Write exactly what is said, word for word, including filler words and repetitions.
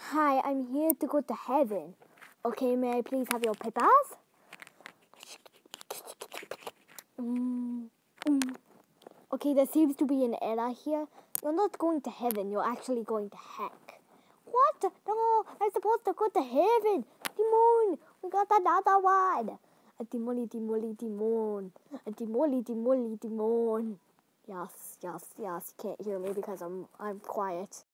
Hi, I'm here to go to heaven. Okay, may I please have your papers? Mm, mm. Okay, there seems to be an error here. You're not going to heaven, you're actually going to heck. What? No, I'm supposed to go to heaven. Timon, we got another one. A Timoli, Timoli, Timon. A Timoli, Timoli, Timon. Yes, yes, yes. You can't hear me because I'm I'm quiet.